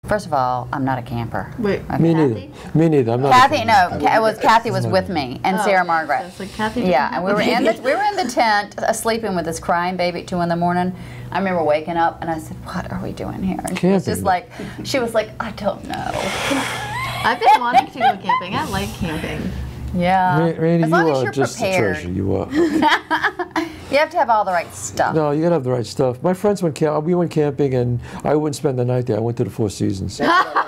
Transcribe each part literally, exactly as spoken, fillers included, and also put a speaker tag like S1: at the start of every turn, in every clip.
S1: First of all, I'm not a camper.
S2: Wait,
S1: okay.
S3: Me neither.
S2: Kathy?
S3: Me neither. I'm not.
S1: Kathy, no, Ca- it was Kathy was with me and
S2: Oh,
S1: Sarah
S2: okay.
S1: Margaret.
S2: So it's like Kathy.
S1: Yeah, and we were in the we were in the tent uh, sleeping with this crying baby at two in the morning. I remember waking up and I said, "What are we doing here?" And she was just like, she was like, "I don't know."
S2: I've been wanting to go camping. I like camping.
S1: Yeah.
S3: Ra- Rainey,
S1: as long
S3: you
S1: as
S3: are
S1: you're
S3: just
S1: prepared.
S3: a treasure. You are.
S1: You have to have all the right stuff.
S3: No, you gotta have the right stuff. My friends went camp. We went camping, and I wouldn't spend the night there. I went to the Four Seasons.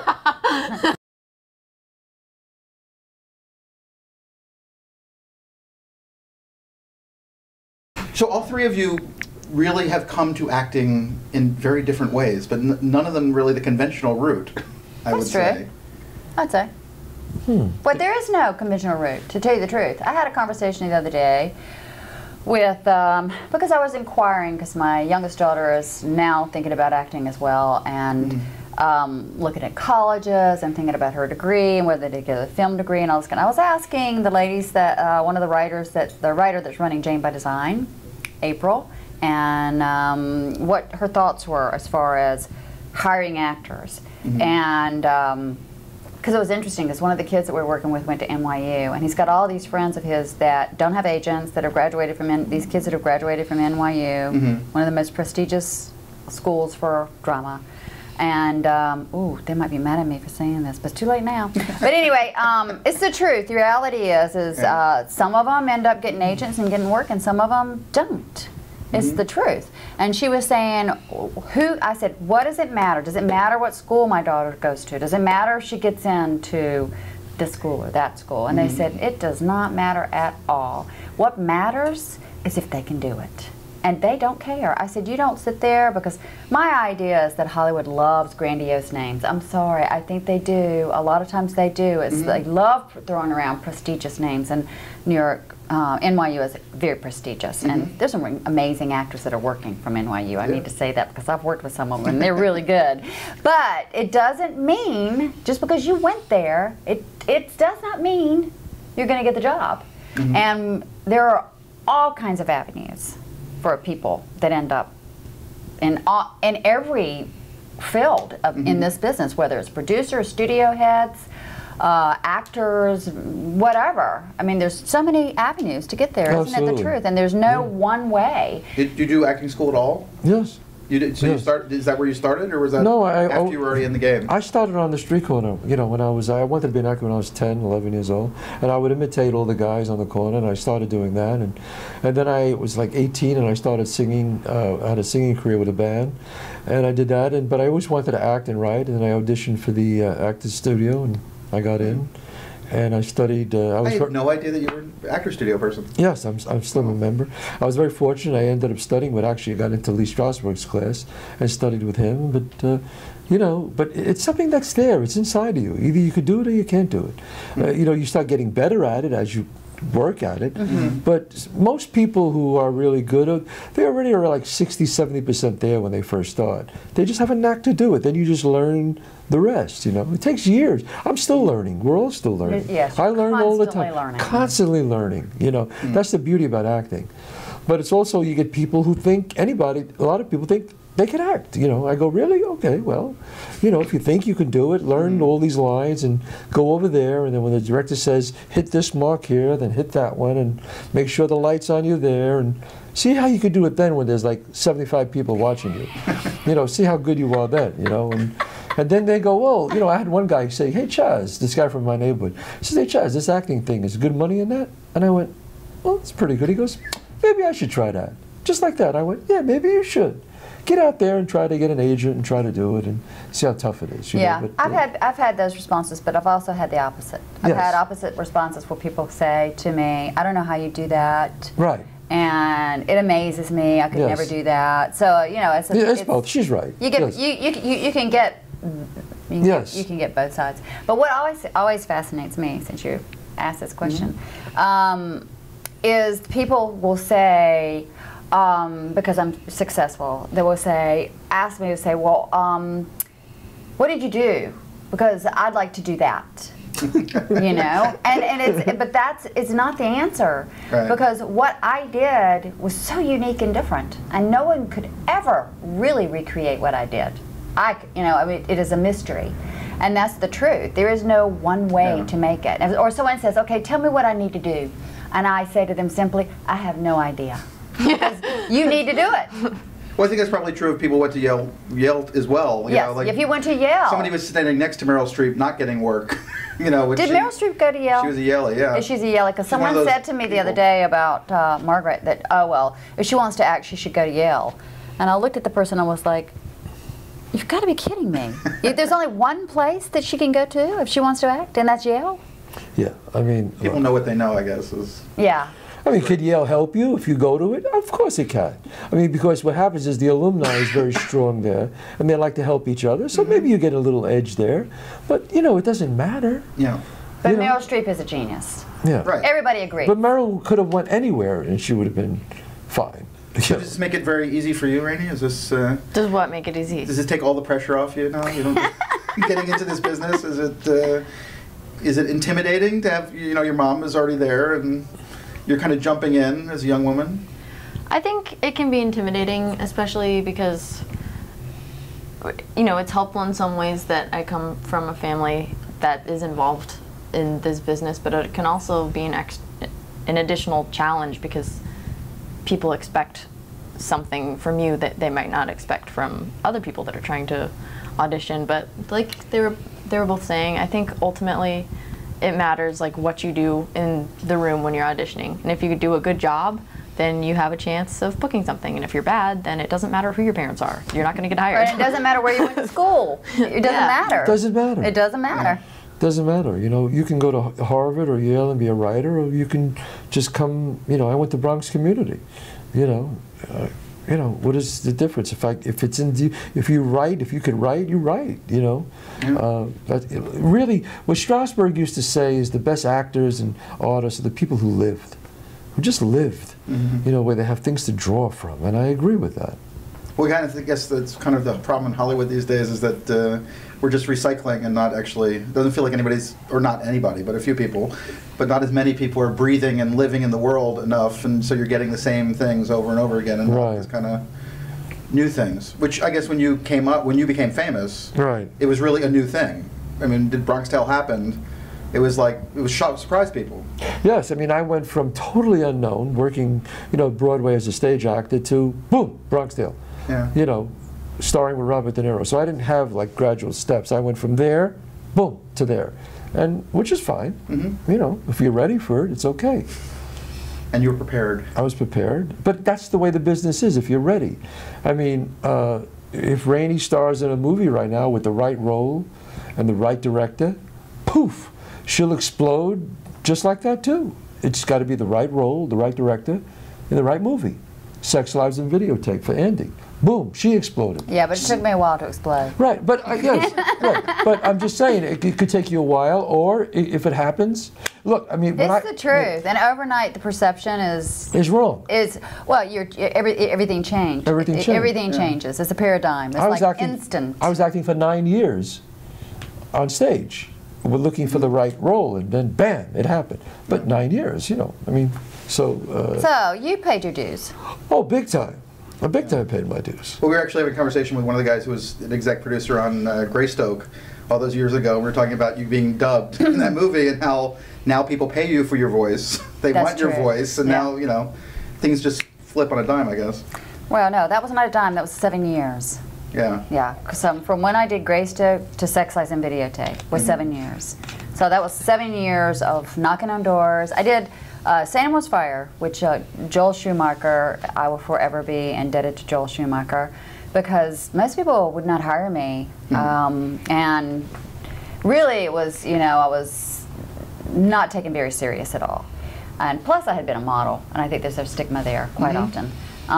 S4: So all three of you really have come to acting in very different ways, but n none of them really the conventional route, I
S1: That's
S4: would
S1: true.
S4: say.
S1: I'd say.
S3: Hmm.
S1: But there is no conventional route, to tell you the truth. I had a conversation the other day with, um, because I was inquiring, because my youngest daughter is now thinking about acting as well, and mm. um, looking at colleges and thinking about her degree and whether to get a film degree and all this kind of. I was asking the ladies that, uh, one of the writers, that the writer that's running Jane by Design, April, and um, what her thoughts were as far as hiring actors. Mm-hmm. And um, because it was interesting, because one of the kids that we were working with went to N Y U, and he's got all these friends of his that don't have agents, that have graduated from, N these kids that have graduated from N Y U, mm-hmm. one of the most prestigious schools for drama. And, um, ooh, they might be mad at me for saying this, but it's too late now. But anyway, um, it's the truth. The reality is, is uh, some of them end up getting agents and getting work, and some of them don't. It's mm-hmm. the truth. And she was saying, who, I said, what does it matter? Does it matter what school my daughter goes to? Does it matter if she gets into this school or that school? And mm-hmm. they said, it does not matter at all. What matters is if they can do it. And they don't care. I said, you don't sit there, because my idea is that Hollywood loves grandiose names. I'm sorry, I think they do. A lot of times they do. It's, mm-hmm. They love throwing around prestigious names, and New York, uh, N Y U is very prestigious. Mm-hmm. And there's some amazing actors that are working from N Y U. I yeah. need to say that, because I've worked with some of them, and they're really good. But it doesn't mean, just because you went there, it, it does not mean you're going to get the job. Mm-hmm. And there are all kinds of avenues for people that end up in all, in every field of, mm-hmm. in this business, whether it's producers, studio heads, uh, actors, whatever. I mean, there's so many avenues to get there, Absolutely. Isn't it the truth? And there's no yeah. one way.
S4: Did you do acting school at all?
S3: Yes.
S4: You did. So
S3: yes.
S4: you start. Is that where you started, or was that
S3: no, I,
S4: after
S3: I,
S4: you were already in the game?
S3: I started on the street corner. You know, when I was, I wanted to be an actor when I was ten, eleven years old, and I would imitate all the guys on the corner, and I started doing that, and and then I was like eighteen, and I started singing. Uh, I had a singing career with a band, and I did that. And but I always wanted to act and write, and I auditioned for the uh, Actors Studio, and I got in. And I studied. Uh, I, was
S4: I had no idea that you were an actor studio person.
S3: Yes, I'm, I'm still a member. I was very fortunate. I ended up studying, but actually I got into Lee Strasberg's class and studied with him. But uh, you know, but it's something that's there. It's inside of you. Either you could do it or you can't do it. Mm-hmm. uh, you know, you start getting better at it as you work at it. Mm-hmm. But most people who are really good, they already are like sixty, seventy percent there when they first start. They just have a knack to do it. Then you just learn the rest, you know. It takes years. I'm still learning. We're all still learning.
S1: Yes,
S3: I learn all the time.
S1: Learning.
S3: Constantly learning, you know. Mm. That's the beauty about acting. But it's also, you get people who think, anybody, a lot of people think they can act, you know. I go, really? Okay, well, you know, if you think you can do it, learn mm. all these lines and go over there, and then when the director says, hit this mark here, then hit that one, and make sure the light's on you there, and see how you could do it then when there's like seventy-five people watching you. You know, see how good you are then, you know. And, And then they go, well, you know, I had one guy say, hey, Chazz, this guy from my neighborhood, he says, hey, Chazz, this acting thing, is good money in that? And I went, well, it's pretty good. He goes, maybe I should try that. Just like that. I went, yeah, maybe you should. Get out there and try to get an agent and try to do it and see how tough it is. You
S1: yeah,
S3: know? But,
S1: I've,
S3: uh,
S1: had, I've had those responses, but I've also had the opposite. I've
S3: yes.
S1: had opposite responses where people say to me, I don't know how you do that.
S3: Right.
S1: And it amazes me. I could
S3: yes.
S1: never do that. So, you know, it's, a,
S3: yeah, it's,
S1: it's
S3: both. She's right.
S1: You, get,
S3: yes.
S1: you, you, you, you can get... You can,
S3: yes.
S1: get, you can get both sides. But what always always fascinates me, since you asked this question, mm-hmm. um, is people will say, um, because I'm successful, they will say, ask me to say, well, um, what did you do? Because I'd like to do that. You know, and and it's but that's it's not the answer, right. Because what I did was so unique and different, and no one could ever really recreate what I did. I, you know, I mean, it is a mystery. And that's the truth. There is no one way
S4: Yeah.
S1: to make it. Or someone says, okay, tell me what I need to do. And I say to them simply, I have no idea. Because you need to do it.
S4: Well, I think that's probably true if people went to Yale, Yale as well. You
S1: Yes,
S4: know, like
S1: if you went to Yale.
S4: somebody was standing next to Meryl Streep not getting work. You know, which
S1: Did
S4: she,
S1: Meryl Streep go to Yale?
S4: She was a Yale, yeah.
S1: She's a Yale, because
S4: She's one of
S1: someone
S4: those
S1: said to me the other
S4: people.
S1: day about uh, Margaret that, oh, well, if she wants to act, she should go to Yale. And I looked at the person and was like, you've got to be kidding me. There's only one place that she can go to if she wants to act, and that's Yale?
S3: Yeah, I mean,
S4: People
S3: look,
S4: know what they know, I guess. Is
S1: Yeah.
S3: I mean, could Yale help you if you go to it? Of course it can. I mean, because what happens is the alumni is very strong there, and they like to help each other. So maybe you get a little edge there, but you know, it doesn't matter.
S4: yeah.
S1: But
S3: You know.
S1: Meryl Streep is a genius.
S3: Yeah.
S4: Right.
S1: Everybody agrees.
S3: But Meryl could have went anywhere, and she would have been fine.
S4: Does this make it very easy for you, Rainey? Is this uh,
S2: Does what make it easy?
S4: does this take all the pressure off you now? You don't getting into this business. Is it uh, is it intimidating to have, you know, your mom is already there and you're kind of jumping in as a young woman?
S2: I think it can be intimidating, especially because, you know, it's helpful in some ways that I come from a family that is involved in this business, but it can also be an ex an additional challenge because people expect something from you that they might not expect from other people that are trying to audition. But like they were they were both saying, I think ultimately it matters like what you do in the room when you're auditioning. And if you do a good job, then you have a chance of booking something. And if you're bad, then it doesn't matter who your parents are. You're not going to get hired.
S1: Right, it doesn't matter where you went to school. It doesn't
S2: Yeah.
S1: matter.
S3: Doesn't matter.
S1: It doesn't matter.
S3: Doesn't matter. You know, you can go to Harvard or Yale and be a writer, or you can just come. You know, I went to Bronx Community. You know, uh, you know, what is the difference? If I, if it's in, the, if you write, if you can write, you write. You know,
S4: Yeah.
S3: uh, but it, really, what Strasberg used to say is the best actors and artists are the people who lived, who just lived.
S4: Mm-hmm.
S3: You know, where they have things to draw from, and I agree with that.
S4: Well, kind of, I guess that's kind of the problem in Hollywood these days is that uh, we're just recycling and not actually, it doesn't feel like anybody's, or not anybody, but a few people, but not as many people are breathing and living in the world enough, and so you're getting the same things over and over again, and
S3: Right.
S4: these kind of new things, which I guess when you came up, when you became famous,
S3: Right.
S4: it was really a new thing. I mean, did Bronx Tale happen? It was like, it was shock, surprised people.
S3: Yes, I mean, I went from totally unknown, working, you know, Broadway as a stage actor, to boom, Bronx Tale.
S4: Yeah.
S3: You know, starring with Robert De Niro. So I didn't have like gradual steps. I went from there, boom, to there, and which is fine.
S4: Mm-hmm.
S3: You know, if you're ready for it, it's okay.
S4: And you were prepared.
S3: I was prepared, but that's the way the business is. If you're ready, I mean, uh, if Rainey stars in a movie right now with the right role and the right director, poof, she'll explode just like that too. It's got to be the right role, the right director, in the right movie. Sex, Lives, and Videotape for Andie. Boom, she exploded.
S1: Yeah, but it took me a while to explode.
S3: Right, but uh, yes, right. But I'm just saying, it, it could take you a while, or i- if it happens, look, I mean, when
S1: It's
S3: I,
S1: the truth. And overnight, the perception is
S3: It's wrong.
S1: is well, you're every, everything changed.
S3: Everything
S1: It-
S3: changed.
S1: Everything
S4: Yeah.
S1: changes. It's a paradigm. It's
S3: I was
S1: like
S3: acting.
S1: instant.
S3: I was acting for nine years on stage. We're looking for the right role, and then bam, it happened. But nine years, you know, I mean, so. Uh,
S1: So you paid your dues.
S3: oh, big time. I big time paid my dues.
S4: Well, we were actually having a conversation with one of the guys who was an exec producer on uh, Greystoke all those years ago. We were talking about you being dubbed in that movie and how now people pay you for your voice. They
S1: That's
S4: want your
S1: true.
S4: voice, and
S1: Yeah.
S4: now, you know, things just flip on a dime, I guess.
S1: Well, no, that was not a dime. That was seven years.
S4: Yeah.
S1: Yeah, 'cause, um, from when I did Greystoke to Sex, Lies, and Videotape was seven years. So that was seven years of knocking on doors. I did uh, Saint Elmo's Fire, which uh, Joel Schumacher, I will forever be indebted to Joel Schumacher, because most people would not hire me. Um, and really it was, you know, I was not taken very serious at all. And plus I had been a model, and I think there's a stigma there quite often.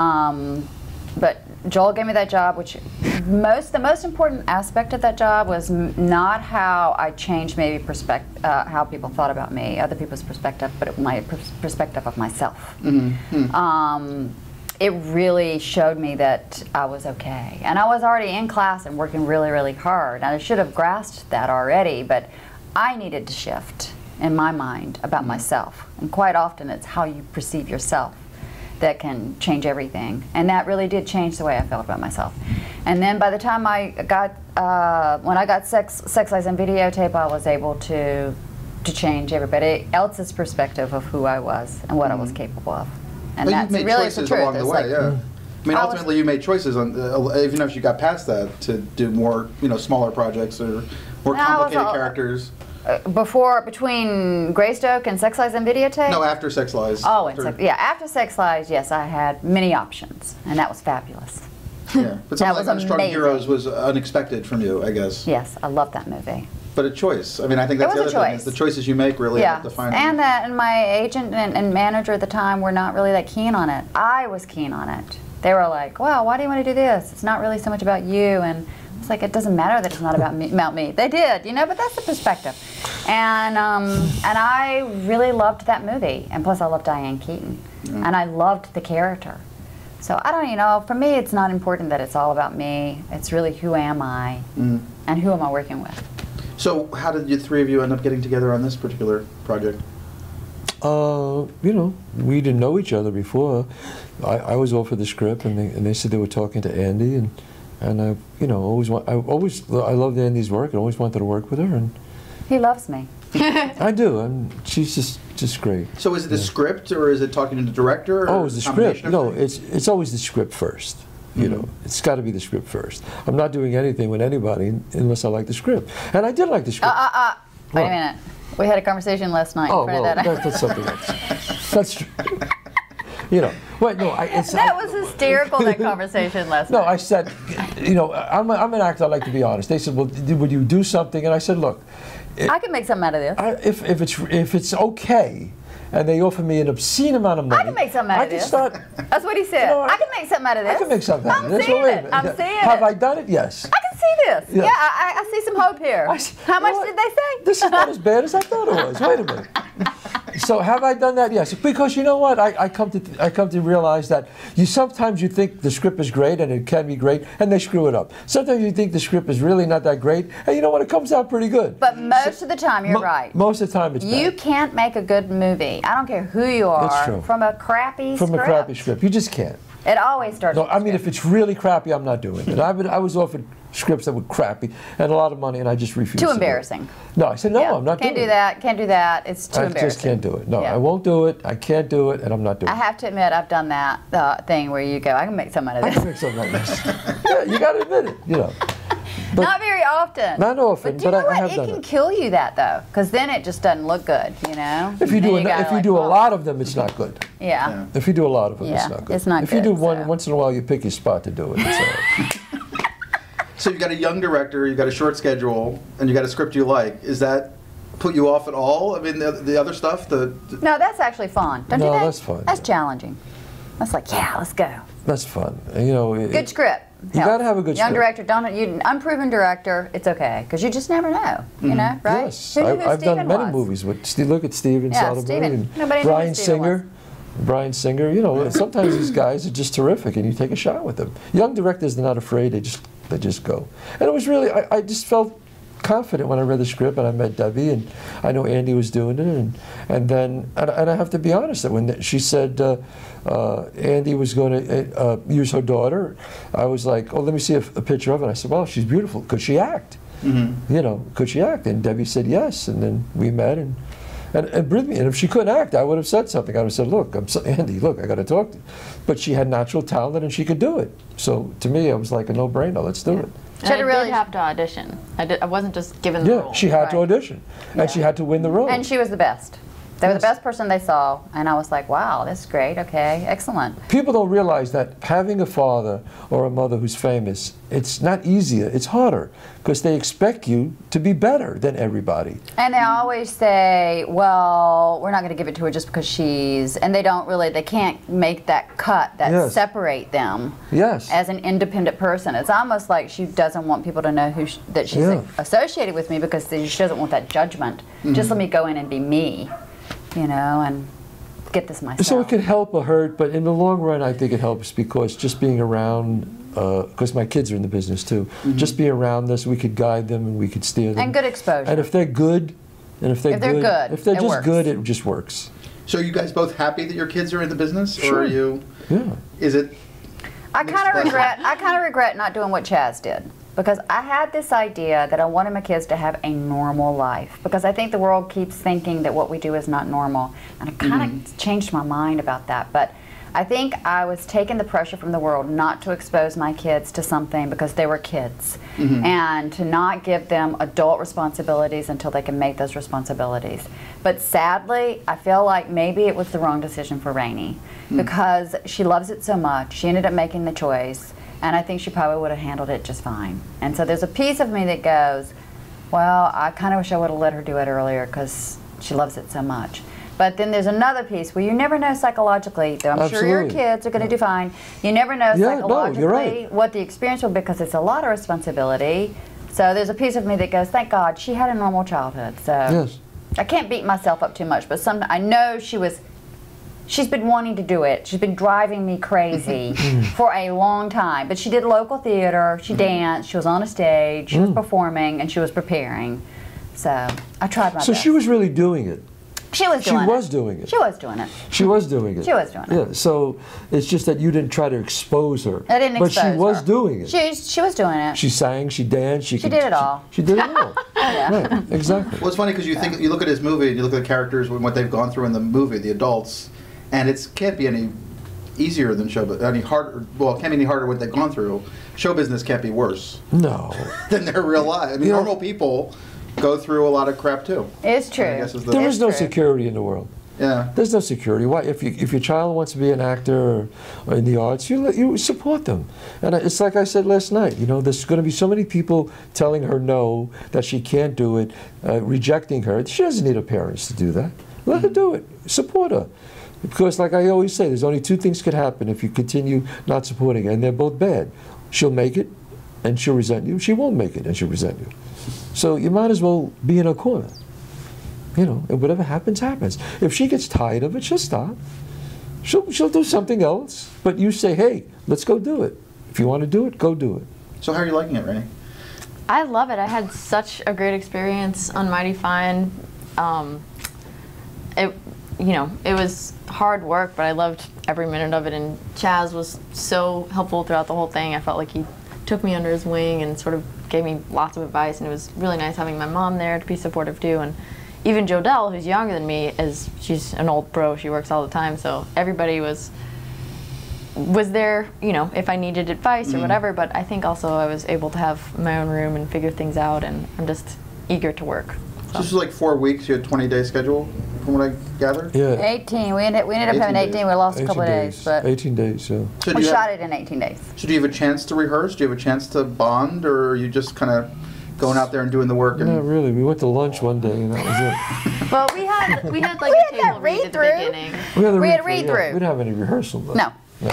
S1: Um, but Joel gave me that job, which most the most important aspect of that job was m not how I changed maybe perspect uh, how people thought about me, other people's perspective, but it, my pers perspective of myself.
S4: Mm-hmm.
S1: Um, it really showed me that I was okay, and I was already in class and working really, really hard. And I should have grasped that already, but I needed to shift in my mind about myself, and quite often it's how you perceive yourself. that can change everything. And that really did change the way I felt about myself. And then by the time I got, uh, when I got Sex, Sex Lies and Videotape, I was able to, to change everybody else's perspective of who I was and what mm. I was capable of. And
S4: well,
S1: that's
S4: you made
S1: really
S4: choices
S1: the truth.
S4: along the
S1: it's
S4: way,
S1: like,
S4: yeah.
S1: mm.
S4: I mean,
S1: I
S4: ultimately, you made choices on, uh, even if you got past that, to do more, you know, smaller projects or more complicated
S1: all,
S4: characters.
S1: Uh, before, between Greystoke and Sex Lies and Videotape?
S4: No, after Sex Lies.
S1: Oh, and
S4: after,
S1: sex, yeah, after Sex Lies, yes, I had many options, and that was fabulous.
S4: Yeah, but something like
S1: was
S4: Strong
S1: amazing.
S4: Heroes was unexpected from you, I guess.
S1: Yes, I love that movie.
S4: But a choice. I mean, I think that's
S1: It
S4: the
S1: was
S4: other
S1: a
S4: thing. Is
S1: choice.
S4: the choices you make really
S1: Yeah,
S4: define
S1: and
S4: them.
S1: that, and my agent and, and manager at the time were not really that keen on it. I was keen on it. They were like, "Wow, why do you want to do this? It's not really so much about you." And it's like, it doesn't matter that it's not about me. About me. They did, you know, but that's the perspective. And um, and I really loved that movie, and plus I loved Diane Keaton,
S4: Yeah.
S1: and I loved the character. So I don't, you know, for me, it's not important that it's all about me. It's really who am I,
S4: Mm.
S1: and who am I working with.
S4: So, how did you three of you end up getting together on this particular project?
S3: Uh, you know, we didn't know each other before. I, I was offered the script, and they, and they said they were talking to Andie, and and I, you know, always want, I always I loved Andie's work, and always wanted to work with her, and
S1: He loves me.
S3: I do, and she's just just great.
S4: So, is it the
S3: Yeah.
S4: script, or is it talking to the director? Or
S3: Oh, it's the
S4: combination
S3: script.
S4: of
S3: No,
S4: things?
S3: it's it's always the script first. You
S4: Mhm.
S3: know, it's got to be the script first. I'm not doing anything with anybody unless I like the script, and I did like the
S1: Uh,
S3: script.
S1: uh, uh. Wait a
S3: What?
S1: minute. We had a conversation last night.
S3: Oh,
S1: in front
S3: well,
S1: of that.
S3: that, that's something else. That's true. You know, wait, no, I, it's,
S1: That
S3: I,
S1: was hysterical, that conversation last
S3: no,
S1: night.
S3: I said, you know, I'm, a, I'm an actor, I like to be honest. They said, well, d- would you do something? And I said, look,
S1: I can make something out of this.
S3: I, if, if, it's, if it's okay, and they offer me an obscene amount of money,
S1: I can make something out
S3: I
S1: of
S3: can
S1: this.
S3: start,
S1: That's what he said.
S3: You know, I-
S1: I can make something out of this.
S3: I can make something out
S1: I'm
S3: of this.
S1: seeing
S3: Well, wait a
S1: it.
S3: minute.
S1: I'm seeing
S3: Have
S1: it.
S3: I done it? Yes.
S1: I can see this.
S3: Yeah.
S1: Yeah, I, I see some hope here.
S3: I s-
S1: How
S3: you
S1: much
S3: know
S1: did
S3: what?
S1: they say?
S3: This is not as bad as I thought it was. Wait a minute. So have I done that? Yes. Because you know what? I, I come to I come to realize that you sometimes you think the script is great and it can be great, and they screw it up. Sometimes you think the script is really not that great, and you know what? It comes out pretty good.
S1: But most of the time, you're
S3: Mo-
S1: right.
S3: Most of the time, it's
S1: You
S3: bad.
S1: can't make a good movie. I don't care who you are.
S3: That's true.
S1: From a crappy
S3: From
S1: script.
S3: a crappy script. You just can't.
S1: It always starts.
S3: No,
S1: with
S3: I
S1: the
S3: mean,
S1: script.
S3: if it's really crappy, I'm not doing it. And I, I was offered scripts that were crappy and a lot of money, and I just refused.
S1: Too
S3: to do it.
S1: embarrassing.
S3: No, I said no.
S1: Yeah,
S3: I'm not
S1: can't
S3: doing
S1: do
S3: it.
S1: that. Can't do that. It's too
S3: I
S1: embarrassing.
S3: just can't do it. No,
S1: Yeah.
S3: I won't do it. I can't do it, and I'm not doing
S1: I
S3: it.
S1: have to admit, I've done that uh, thing where you go, I can make something out
S3: I
S1: of
S3: can
S1: this.
S3: make something like this. Yeah, you got to admit it. You know. But
S1: Not very often.
S3: Not often,
S1: But do you
S3: but
S1: know
S3: I- I
S1: what?
S3: have
S1: It
S3: done
S1: can
S3: it.
S1: kill you that though, because then it just doesn't look good. You know.
S3: if you
S1: Then
S3: do a,
S1: gotta
S3: if you
S1: like,
S3: do a
S1: oh,
S3: lot of them, it's not good.
S1: Yeah.
S4: Yeah.
S3: If you do a lot of them,
S1: Yeah,
S3: it's not good.
S1: it's not
S3: if you do
S1: good,
S3: one
S1: so.
S3: once in a while, you pick your spot to do it. It's all right.
S4: So you've got a young director, you've got a short schedule, and you got a script you like. Is that put you off at all? I mean, the, the other stuff, the, the
S1: No, that's actually fun. Don't
S3: No,
S1: you think?
S3: that's fun,
S1: That's
S3: yeah.
S1: challenging. That's like, yeah, let's go.
S3: That's fun. And, you know, it-
S1: Good script.
S3: You
S1: Helps.
S3: gotta have a good
S1: young
S3: script.
S1: director. Don't you? Unproven director. It's okay because you just never know. You know, right?
S3: Yes,
S1: Who knew
S3: I,
S1: who
S3: I've done
S1: Steven
S3: many
S1: was?
S3: movies with. Steve, look at Steven
S1: Yeah,
S3: Soderbergh
S1: Steven.
S3: and
S1: Nobody knew who
S3: Brian
S1: Steven
S3: Singer. Brian Singer. You know, sometimes these guys are just terrific, and you take a shot with them. Young directors, they're not afraid. They just they just go. And it was really, I, I just felt confident when I read the script and I met Debbie and I know Andie was doing it, and and then and, and I have to be honest that when she said uh, uh, Andie was going to uh, use her daughter, I was like, oh, let me see a, a picture of it. I said, well, she's beautiful. Could she act?
S4: Mm-hmm.
S3: You know, could she act? And Debbie said yes, and then we met and. And, and believe me, and if she couldn't act, I would have said something. I would have said, look, I'm so, Andie, look, I got to talk to you. But she had natural talent and she could do it. So to me, it was like a no-brainer. Let's do it.
S2: And
S1: Should've
S2: I
S1: really-
S2: did have to audition. I, did, I wasn't just given the
S3: Yeah,
S2: role.
S3: she had to
S1: Right.
S3: audition. And she had to win the role.
S1: And she was the best. They were the
S3: Yes.
S1: best person they saw, and I was like, wow, this is great. Okay, excellent.
S3: People don't realize that having a father or a mother who's famous, it's not easier, it's harder, because they expect you to be better than everybody.
S1: And they always say, well, we're not going to give it to her just because she's, and they don't really, they can't make that cut that
S3: Yes.
S1: separate them
S3: Yes.
S1: as an independent person. It's almost like she doesn't want people to know who sh that she's
S3: Yeah.
S1: associated with me because she doesn't want that judgment. Just let me go in and be me, you know, and get this myself.
S3: So it could help or hurt, but in the long run, I think it helps because just being around, because my kids are in the business too, just being around us, we could guide them and we could steer them.
S1: And good exposure.
S3: And if they're good, and if they're,
S1: If they're
S3: good,
S1: good,
S3: if they're
S1: it
S3: just
S1: works.
S3: good, it just works.
S4: So are you guys both happy that your kids are in the business,
S3: Sure.
S4: or are you?
S3: Yeah.
S4: Is it?
S1: I kind of regret. I kind of regret not doing what Chazz did, because I had this idea that I wanted my kids to have a normal life, because I think the world keeps thinking that what we do is not normal, and I kind of mm-hmm. changed my mind about that. But I think I was taking the pressure from the world not to expose my kids to something because they were kids, mm-hmm. and to not give them adult responsibilities until they can make those responsibilities. But sadly, I feel like maybe it was the wrong decision for Rainey, mm. because she loves it so much. She ended up making the choice, and I think she probably would have handled it just fine. And so there's a piece of me that goes, well, I kind of wish I would have let her do it earlier because she loves it so much. But then there's another piece where you never know psychologically, though I'm
S3: Absolutely.
S1: sure your kids are going to do fine, you never know
S3: Yeah, no,
S1: psychologically
S3: you're right.
S1: what the experience will be, because it's a lot of responsibility. So there's a piece of me that goes, thank God she had a normal childhood. So
S3: Yes.
S1: I can't beat myself up too much, but some, I know she was, she's been wanting to do it. She's been driving me crazy for a long time. But she did local theater, she danced, she was on a stage, she was performing, and she was preparing. So I tried my
S3: So
S1: best.
S3: she was really doing it.
S1: She was
S3: She
S1: doing
S3: was
S1: it.
S3: doing it.
S1: She was doing it.
S3: She was doing it.
S1: She was doing it.
S3: Yeah. So it's just that you didn't try to expose her.
S1: I didn't
S3: but
S1: expose
S3: she was
S1: her.
S3: doing it.
S1: She, she was doing it.
S3: She sang, she danced, she,
S1: She
S3: could,
S1: did it all.
S3: She, she did it all.
S1: Yeah.
S3: Right, exactly.
S4: Well, it's funny because you think you look at his movie and you look at the characters and what they've gone through in the movie, the adults, and it can't be any easier than show, but any harder. Well, it can't be any harder what they've gone through. Show business can't be worse
S3: No.
S4: than their real life. I mean,
S3: You know-
S4: normal people go through a lot of crap too.
S1: It's true.
S4: I guess is the-
S3: There
S1: It's
S3: is no
S1: true.
S3: security in the world.
S4: Yeah.
S3: There's no security. Why? If you, if your child wants to be an actor or, or in the arts, you let, you support them. And it's like I said last night. You know, there's going to be so many people telling her no, that she can't do it, uh, rejecting her. She doesn't need her parents to do that. Let her do it. Support her. Because, like I always say, there's only two things could happen if you continue not supporting her, and they're both bad. She'll make it, and she'll resent you. She won't make it, and she'll resent you. So you might as well be in her corner. You know, and whatever happens, happens. If she gets tired of it, she'll stop. She'll, she'll do something else. But you say, hey, let's go do it. If you want to do it, go do it.
S4: So how are you liking it, Rainey?
S2: I love it. I had such a great experience on Mighty Fine. Um, it, you know, it was hard work, but I loved every minute of it. And Chazz was so helpful throughout the whole thing. I felt like he took me under his wing and sort of gave me lots of advice. And it was really nice having my mom there to be supportive too. And even Jodelle, who's younger than me, is she's an old pro. She works all the time, so everybody was was there, you know, if I needed advice or
S4: Mm.
S2: whatever. But I think also I was able to have my own room and figure things out, and I'm just eager to work.
S4: So this was like four weeks. You had a twenty-day schedule, from what I gathered.
S3: Yeah.
S1: eighteen. We ended, we ended up
S4: eighteen
S1: having
S4: days.
S1: eighteen. We lost a couple of days, but
S3: eighteen days, yeah.
S4: So do
S1: we
S4: you
S1: shot
S4: have,
S1: it in eighteen days.
S4: So do you have a chance to rehearse? Do you have a chance to bond, or are you just kind of going out there and doing the work? And
S3: Not really. We went to lunch one day, and that was it.
S2: Well, we had we had like
S1: We
S2: a
S1: had that
S2: table read at the
S1: read-through.
S2: beginning.
S3: We had a
S1: We had a
S3: read-through, yeah.
S1: read-through.
S3: We didn't have any rehearsal, though.
S1: No.
S3: No.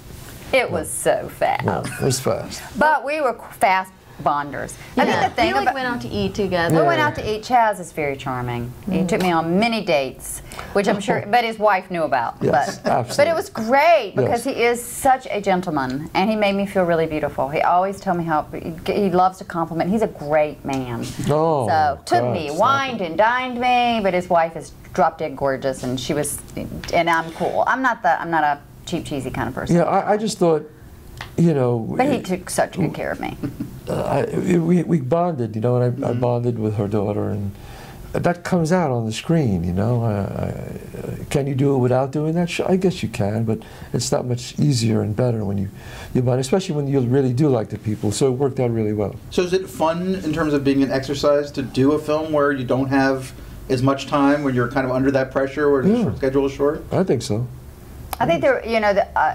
S1: It was so fast.
S3: No, it was fast.
S1: But we were fast bonders. I
S2: Yeah.
S1: think the thing
S2: we like
S1: about
S2: went out to eat together.
S1: we
S3: Yeah.
S1: went out to eat. Chazz is very charming. He took me on many dates, which I'm sure, but his wife knew about.
S3: Yes,
S1: but,
S3: absolutely.
S1: but it was great because
S3: Yes.
S1: he is such a gentleman, and he made me feel really beautiful. He always told me how he, he loves to compliment. He's a great man.
S3: Oh,
S1: so took
S3: God,
S1: me,
S3: stop
S1: wined
S3: it.
S1: and dined me, but his wife is drop dead gorgeous, and she was, and I'm cool. I'm not the, I'm not a cheap, cheesy kind of person.
S3: Yeah, I, I just thought, you know.
S1: But he took such good care of me.
S3: Uh, I, it- we, we bonded, you know, and I, I bonded with her daughter, and that comes out on the screen, you know. I, I, can you do it without doing that? Sure, I guess you can, but it's not much easier and better when you, you bond, especially when you really do like the people, so it worked out really well.
S4: So is it fun in terms of being an exercise to do a film where you don't have as much time, when you're kind of under that pressure, where the
S3: Yeah.
S4: short schedule is short?
S3: I think so.
S1: I think there, you know, the, uh,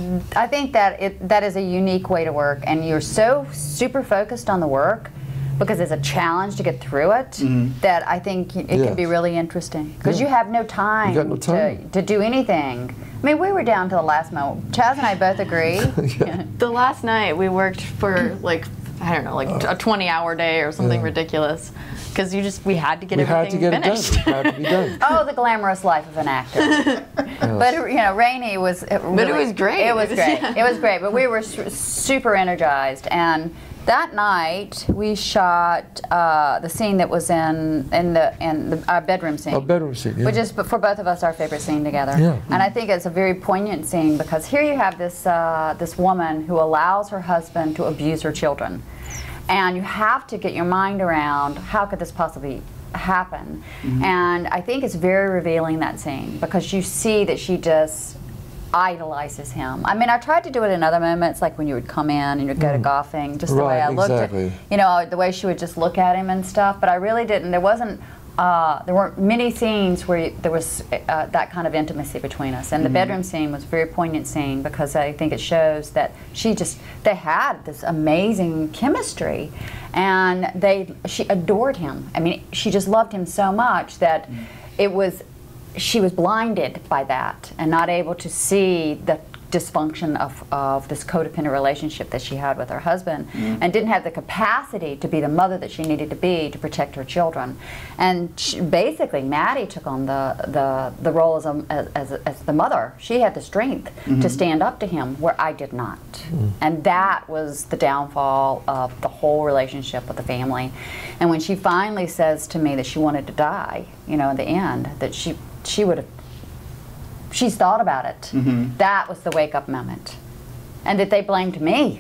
S1: I think that it, that is a unique way to work, and you're so super focused on the work because it's a challenge to get through it.
S4: Mhm.
S1: That I think it
S3: Yes.
S1: can be really interesting because
S3: Yeah.
S1: you have no time,
S3: You got no time.
S1: To, to do anything. I mean, we were down to the last moment. Chazz and I both agree.
S3: Yeah.
S2: The last night we worked for like I don't know, like a twenty hour day or something
S3: Yeah.
S2: ridiculous. Because you just, we had to get
S3: We had to
S2: everything
S3: get
S2: finished.
S3: it done. It had to be done.
S1: Oh, the glamorous life of an actor. But you know, Rainey was. It really,
S2: it was great.
S1: It was
S2: It was-
S1: great.
S2: yeah.
S1: It was great. But we were su super energized, and that night we shot uh, the scene that was in in the in the, our bedroom scene.
S3: A bedroom scene, yeah.
S1: Which is for both of us our favorite scene together.
S3: Yeah.
S1: And I think it's a very poignant scene because here you have this uh, this woman who allows her husband to abuse her children, and you have to get your mind around how could this possibly happen. Mm-hmm. And I think it's very revealing, that scene, because you see that she just idolizes him. I mean, I tried to do it in other moments, like when you would come in and you'd go mm. to golfing, just the
S3: right,
S1: way I looked
S3: exactly.
S1: at, you know, the way she would just look at him and stuff, but I really didn't, there wasn't, uh, there weren't many scenes where you, there was uh, that kind of intimacy between us. And mm-hmm. the bedroom scene was a very poignant scene because I think it shows that she just, they had this amazing chemistry, and they, she adored him. I mean, she just loved him so much that mm. it was, she was blinded by that and not able to see the dysfunction of, of this codependent relationship that she had with her husband, mm. and didn't have the capacity to be the mother that she needed to be to protect her children. And she, basically Maddie took on the, the, the role as, a, as, as the mother. She had the strength mm-hmm. to stand up to him where I did not. Mm. And that was the downfall of the whole relationship with the family. And when she finally says to me that she wanted to die, you know, in the end, that she she would have, she's thought about it. Mm-hmm. That was the wake-up moment. And that they blamed me.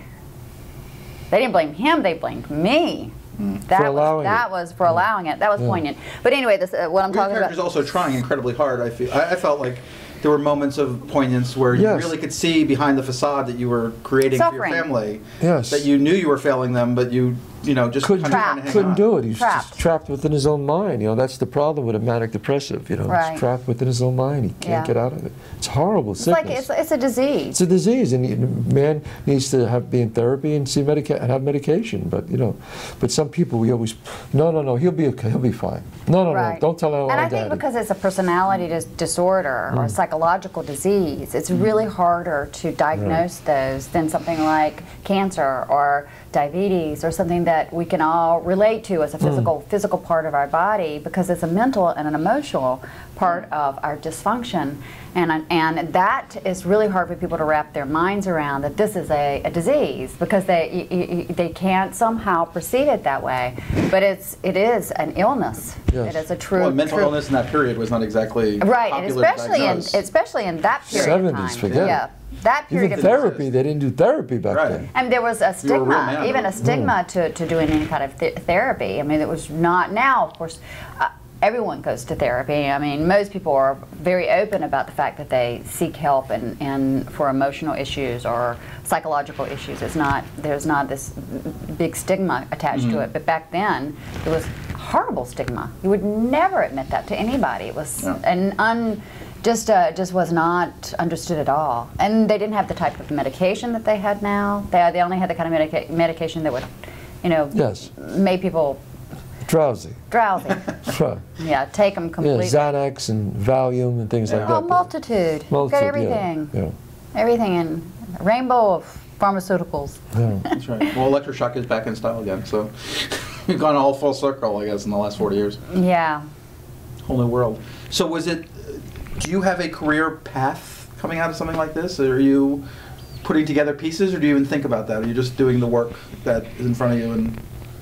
S1: They didn't blame him, they blamed me. Mm. That
S3: for
S1: was that
S3: it.
S1: was for yeah. allowing it. That was yeah. poignant. But anyway, this uh, what I'm
S4: Your
S1: talking about.
S4: character's also trying incredibly hard. I feel. I, I felt like there were moments of poignance where
S3: yes.
S4: you really could see behind the facade that you were creating
S1: Suffering.
S4: for your family.
S3: Yes.
S4: That you knew you were failing them, but you, you know, just
S3: couldn't,
S4: kind of trying to hang
S3: couldn't
S4: on.
S3: do it. He's
S1: trapped.
S3: just trapped within his own mind. You know, that's the problem with a manic depressive. You know,
S1: right.
S3: he's trapped within his own mind. He can't
S1: yeah.
S3: get out of it. It's horrible.
S1: It's
S3: sickness.
S1: like it's, it's a disease.
S3: It's a disease, and a man needs to have be in therapy and see medica and have medication. But you know, but some people we always, no, no, no, he'll be okay. He'll be fine. No, no,
S1: right.
S3: no, don't tell him.
S1: And I
S3: daddy.
S1: think because it's a personality dis disorder mm. or a psychological disease, it's mm. really harder to diagnose right. those than something like cancer or diabetes or something that we can all relate to as a physical mm. physical part of our body, because it's a mental and an emotional part of our dysfunction, and and that is really hard for people to wrap their minds around, that this is a, a disease, because they y y they can't somehow perceive it that way, but it's it is an illness.
S3: Yes.
S1: It is a true
S4: well, mental
S1: true,
S4: illness in that period was not exactly
S1: right, and
S4: popular
S1: especially
S4: to
S1: in
S4: diagnose.
S1: especially in that period
S3: seventies,
S1: of time.
S3: forget
S1: yeah.
S3: it.
S1: That period
S3: Even
S1: of
S3: therapy, they didn't do therapy back
S4: right.
S3: then.
S1: And there was a stigma,
S4: man,
S1: even
S4: though.
S1: a stigma mm. to, to doing any kind of th therapy. I mean, it was not, now, of course, uh, everyone goes to therapy. I mean, most people are very open about the fact that they seek help and, and for emotional issues or psychological issues. It's not, there's not this big stigma attached mm-hmm. to it. But back then, there was horrible stigma. You would never admit that to anybody. It was yeah. an un... Just, uh, just was not understood at all, and they didn't have the type of medication that they had now. They, they only had the kind of medica medication that would, you know,
S3: yes.
S1: make people
S3: drowsy.
S1: Drowsy.
S3: Right.
S1: Yeah, take them completely.
S3: Yeah, Xanax and Valium and things
S1: yeah.
S3: like that.
S1: Oh, multitude.
S3: multitude.
S1: Got everything.
S3: Yeah. yeah.
S1: Everything in a rainbow of pharmaceuticals.
S3: Yeah.
S4: That's right. Well, electroshock is back in style again, so we've gone all full circle, I guess, in the last forty years.
S1: Yeah.
S4: Whole new world. So was it? Do you have a career path coming out of something like this? Or are you putting together pieces, or do you even think about that? Are you just doing the work that is in front of you? And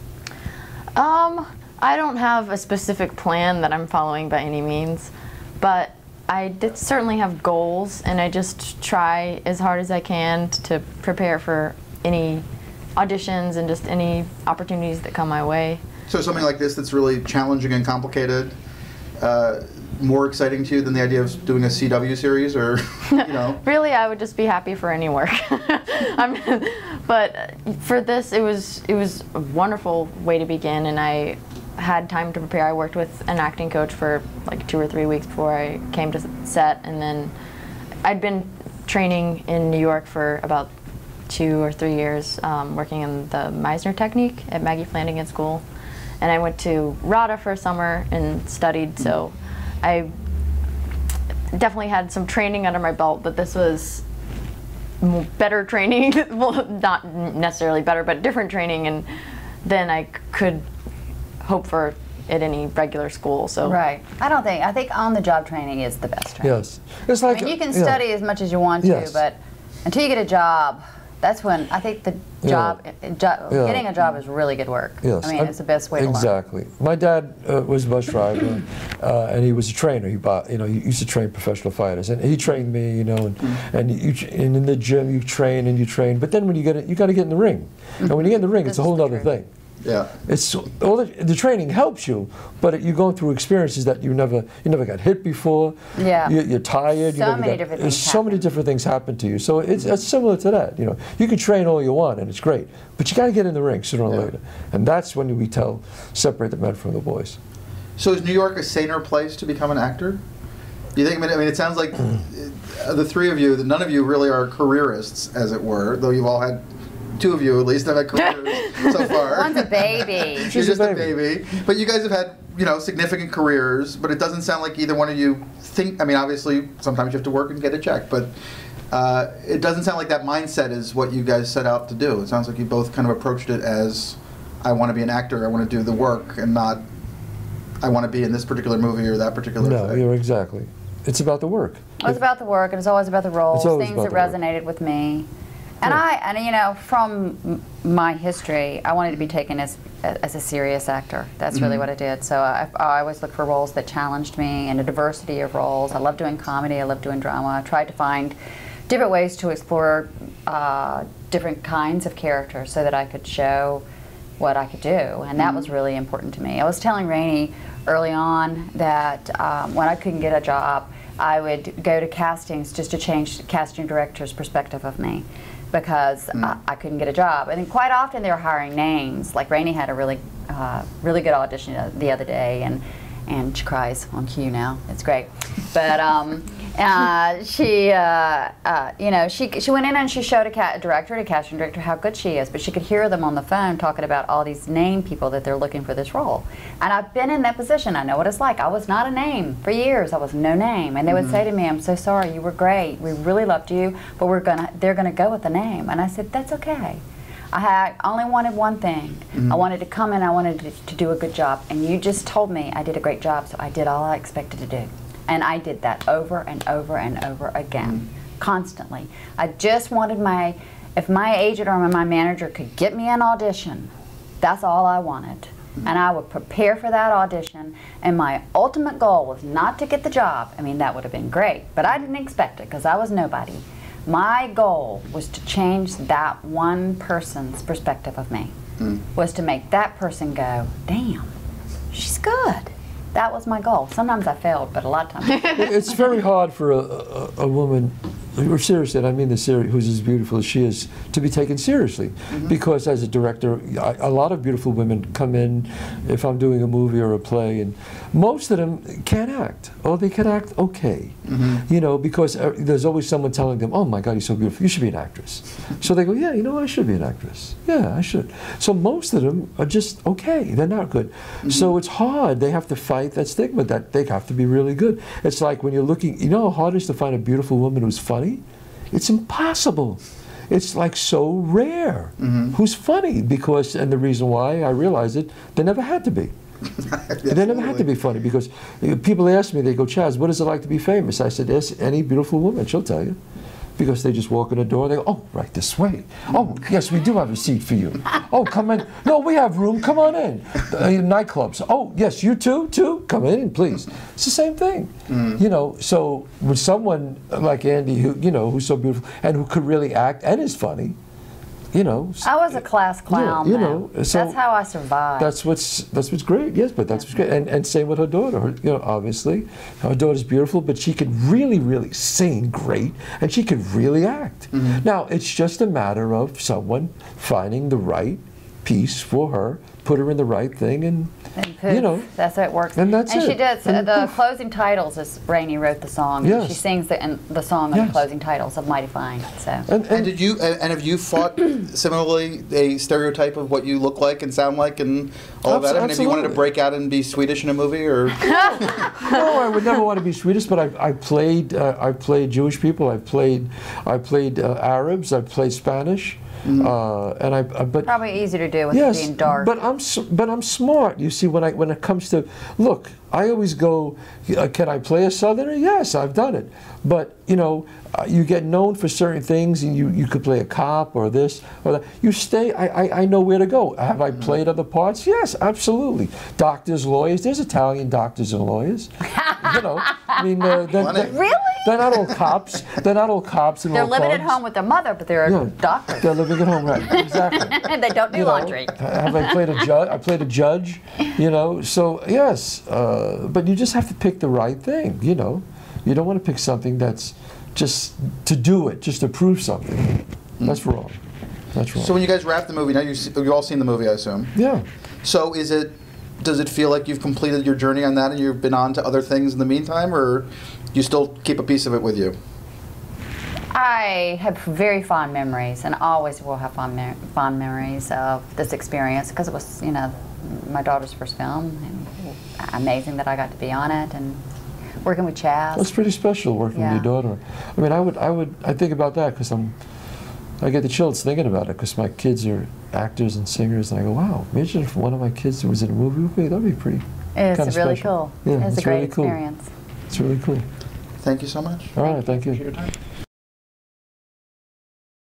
S2: um, I don't have a specific plan that I'm following by any means, but I did certainly have goals, and I just try as hard as I can to prepare for any auditions and just any opportunities that come my way.
S4: So something like this that's really challenging and complicated, uh, more exciting to you than the idea of doing a C W series, or, you know?
S2: Really, I would just be happy for any work. I'm, but for this, it was it was a wonderful way to begin, and I had time to prepare. I worked with an acting coach for like two or three weeks before I came to set, and then I'd been training in New York for about two or three years, um, working in the Meisner technique at Maggie Flanagan School, and I went to RADA for a summer and studied. So I definitely had some training under my belt, but this was better training, well, not necessarily better, but different training, and then I could hope for at any regular school. So
S1: right. I don't think, I think on-the-job training is the best training.
S3: Yes. It's like,
S1: I mean, you can
S3: yeah.
S1: study as much as you want to,
S3: yes.
S1: but until you get a job, That's when I think the job,
S3: Yeah.
S1: uh, jo
S3: Yeah.
S1: getting a job is really good work.
S3: Yes.
S1: I mean, it's the best way to learn.
S3: Exactly. My dad uh, was a bus driver, uh, and he was a trainer. He bought, you know, he used to train professional fighters, and he trained me, you know, and
S4: Mm.
S3: and, you, tr- and in the gym you train and you train, but then when you get it, you got to get in the ring, and when you get in the ring,
S1: This
S3: it's a
S1: is
S3: whole
S1: the
S3: other
S1: truth.
S3: thing.
S4: Yeah.
S3: It's all the, the training helps you, but it, you're going through experiences that you never you never got hit before.
S1: Yeah.
S3: You, you're tired.
S1: So
S3: you never
S1: many
S3: got,
S1: different
S3: there's
S1: things
S3: so many
S1: happen.
S3: different things happen to you. So it's, it's similar to that. You know, you can train all you want, and it's great, but you got to get in the ring sooner or
S4: Yeah.
S3: later, and that's when we tell separate the men from the boys.
S4: So is New York a saner place to become an actor? You think? I mean, I mean it sounds like uh, the three of you, that none of you really are careerists, as it were, though you've all had. Two of you, at least, have had careers so far.
S1: One's a baby.
S4: You're
S3: She's a
S4: just a
S3: baby.
S4: baby. But you guys have had, you know, significant careers, but it doesn't sound like either one of you think, I mean, obviously, sometimes you have to work and get a check, but uh, it doesn't sound like that mindset is what you guys set out to do. It sounds like you both kind of approached it as, I want to be an actor, I want to do the work, and not, I want to be in this particular movie or that particular
S3: No,
S4: thing.
S3: you're exactly. It's about the work.
S1: It was about the work. It was always about the roles,
S3: It's always
S1: things
S3: about
S1: that
S3: the work.
S1: resonated with me. And
S3: Yeah.
S1: I, and you know, from m- my history, I wanted to be taken as as a serious actor. That's really
S4: Mhm.
S1: what I did. So I, I always looked for roles that challenged me and a diversity of roles. I love doing comedy. I love doing drama. I tried to find different ways to explore uh, different kinds of characters so that I could show what I could do, and that was really important to me. I was telling Rainey early on that um, when I couldn't get a job, I would go to castings just to change the casting director's perspective of me, because I, I couldn't get a job. And then quite often they were hiring names. Like Rainey had a really, uh, really good audition the other day, and and she cries on cue now. It's great, but um, uh, she, uh, uh, you know, she she went in and she showed a, ca a director, a casting director, how good she is. But she could hear them on the phone talking about all these name people that they're looking for this role. And I've been in that position. I know what it's like. I was not a name for years. I was no name, and they would say to me, "I'm so sorry. You were great. We really loved you, but we're gonna they're gonna go with the name." And I said, "That's okay." I had only wanted one thing.
S4: Mm-hmm.
S1: I wanted to come in, I wanted to, to do a good job. And you just told me I did a great job, so I did all I expected to do. And I did that over and over and over again,
S4: Mm-hmm.
S1: constantly. I just wanted my, if my agent or my manager could get me an audition, that's all I wanted.
S4: Mm-hmm.
S1: And I would prepare for that audition, and my ultimate goal was not to get the job. I mean, that would have been great, but I didn't expect it because I was nobody. My goal was to change that one person's perspective of me,
S4: Mm.
S1: was to make that person go, damn, she's good. That was my goal. Sometimes I failed, but a lot of times I
S3: It- It's very hard for a, a, a woman, or seriously, and I mean this serious, who's as beautiful as she is, to be taken seriously. Because as a director, I, a lot of beautiful women come in, if I'm doing a movie or a play, and most of them can't act, or they can act okay. You know, because uh, there's always someone telling them, "Oh my God, you're so beautiful, you should be an actress." So they go, "Yeah, you know, I should be an actress. Yeah, I should." So most of them are just okay, they're not good. So it's hard, they have to fight that stigma that they have to be really good. It's like when you're looking, you know how hard it is to find a beautiful woman who's funny? It's impossible. It's like so rare who's funny, because, and the reason why I realized it, they never had to be. They never had to be funny, because uh, people ask me, they go, "Chazz, what is it like to be famous?" I said, "Ask any beautiful woman, she'll tell you." Because they just walk in the door, they go, "Oh, right this way. Oh, yes, we do have a seat for you. Oh, come in. No, we have room, come on in." Uh, nightclubs, "Oh, yes, you too, too? Come in, please." It's the same thing. You know, so with someone like Andie, who, you know, who's so beautiful, and who could really act, and is funny, you know.
S1: I was a class clown,
S3: you
S1: though.
S3: know, so
S1: That's how I survived.
S3: That's what's that's what's great. Yes, but that's what's great. And and same with her daughter. Her, you know, obviously, her daughter's beautiful, but she could really, really sing great, and she could really act. Now it's just a matter of someone finding the right piece for her, put her in the right thing, and
S1: And poof,
S3: you know,
S1: that's how it works.
S3: and that's
S1: and she
S3: it.
S1: did. So
S3: And
S1: the
S3: poof.
S1: closing titles is Rainey wrote the song.
S3: Yes.
S1: She sings the, and the song on
S3: Yes.
S1: the closing titles of Mighty Fine. So.
S3: And,
S4: And
S3: and
S4: did you? And and have you fought similarly a stereotype of what you look like and sound like and all of
S3: Abs-
S4: that? I mean, have you wanted to
S3: absolutely.
S4: break out and be Swedish in a movie, or?
S3: no, I would never want to be Swedish, but I've, I've played uh, I've played Jewish people. I've played I played uh, Arabs. I've played Spanish.
S4: Mm-hmm.
S3: uh, and I, I but
S1: Probably easy to do with
S3: yes,
S1: it being dark.
S3: but I'm s- but I'm smart. You see, when I when it comes to look, I always go, uh, can I play a Southerner? Yes, I've done it. But you know, uh, you get known for certain things, and you, you could play a cop or this or that. You stay. I, I, I know where to go. Have I played other parts? Yes, absolutely. Doctors, lawyers. There's Italian doctors and lawyers. You know, I mean, uh, they're, they're,
S1: Really?
S3: they're not all cops. They're not all cops and
S1: They're
S3: all
S1: living at
S3: thugs.
S1: home with their mother, but they're
S3: Yeah.
S1: doctors.
S3: They're living at home, right? Exactly.
S1: And they don't do
S3: You know,
S1: laundry.
S3: have I played a judge? I played a judge, you know. So yes, uh, but you just have to pick the right thing. You know, you don't want to pick something that's just to do it, just to prove something. That's wrong. That's wrong.
S4: So when you guys wrap the movie, now you you've all seen the movie, I assume.
S3: Yeah.
S4: So is it? Does it feel like you've completed your journey on that, and you've been on to other things in the meantime, or you still keep a piece of it with you?
S1: I have very fond memories, and always will have fond, me fond memories of this experience because it was, you know, my daughter's first film, and amazing that I got to be on it, and working with Chazz.
S3: It's pretty special working
S1: Yeah.
S3: with your daughter. I mean, I would, I would, I think about that because I'm, I get the chills thinking about it because my kids are actors and singers, and I go, wow, imagine if one of my kids was in a movie with me. That'd be pretty.
S1: It's
S3: kinda
S1: really
S3: special.
S1: cool.
S3: Yeah,
S1: it's,
S3: it's
S1: a great
S3: really cool.
S1: experience.
S3: It's really cool.
S4: Thank you so much.
S3: All right, thank you.
S4: Appreciate your time.